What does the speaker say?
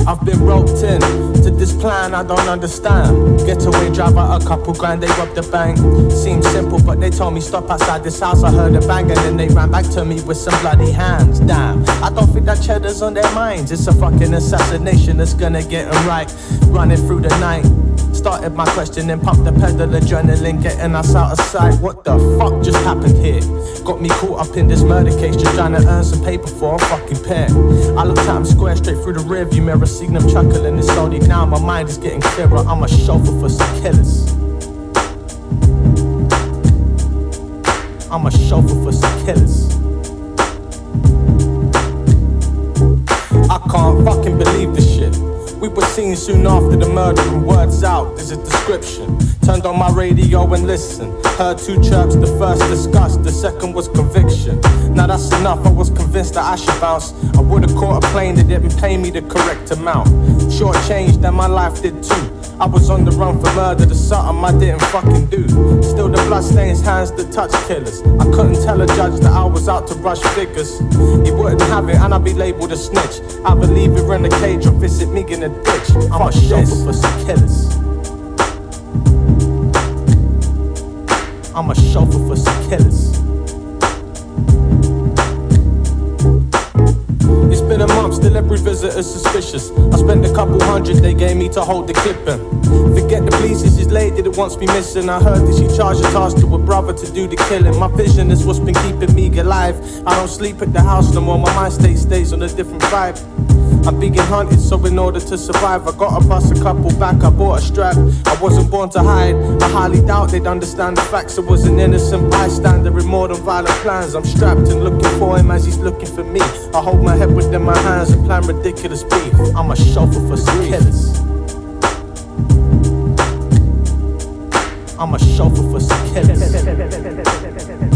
I've been roped in to this plan I don't understand. Getaway driver, a couple grand, they robbed the bank. Seems simple, but they told me stop outside this house. I heard a bang and then they ran back to me with some bloody hands. Damn, I don't think that cheddar's on their minds. It's a fucking assassination that's gonna get them right. Running through the night, started my question and pumped the pedal, adrenaline getting us out of sight. What the fuck just happened here? Got me caught up in this murder case, just trying to earn some paper for a fucking pair. I looked at him square straight through the rearview mirror, seen them chuckling, it's only now my mind is getting clearer. I'm a chauffeur for some killers. I'm a chauffeur for some killers. I can't fucking believe this shit. We were seen soon after the murder and words out, there's a description. Turned on my radio and listened. Heard two chirps, the first disgust, the second was conviction. Now that's enough, I was convinced that I should bounce. I would've caught a plane that didn't pay me the correct amount. Short changed and my life did too. I was on the run for murder, the something I didn't fucking do. Still the blood stains hands that touch killers. I couldn't tell a judge that I was out to rush figures. He wouldn't have it and I'd be labelled a snitch. Either leave her in the cage or visit me in a ditch. I'm a chauffeur for some killers. I'm a chauffeur for some killers. It's been a month, still every visitor's suspicious. I spent a couple hundred they gave me to hold the clip in. Forget the police, it's this lady that wants me missing. I heard that she charged a task to her brother to do the killing. My vision is what's been keeping me alive. I don't sleep at the house no more, my mind state stays on a different vibe. I'm being hunted, so in order to survive I gotta bust a couple back, I bought a strap. I wasn't born to hide, I highly doubt they'd understand the facts. I was an innocent bystander in more than violent plans. I'm strapped and looking for him as he's looking for me. I hold my head within my hands and plan ridiculous beef. I'm a chauffeur for some killers. I'm a chauffeur for some killers.